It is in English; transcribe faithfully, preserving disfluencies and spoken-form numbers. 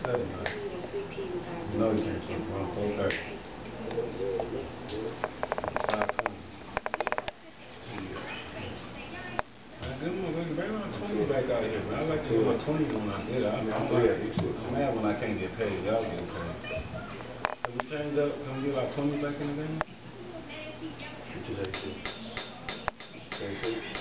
seven, right? You know you can't put around four thirty. five twenty. Man, good morning. Bring around twenty back out here, man. I like to do my twenties when I get it. I'm, I'm, like, I'm mad when I can't get paid. Y'all get paid. Can we change up? Can we get like twenty back in the game? What you say?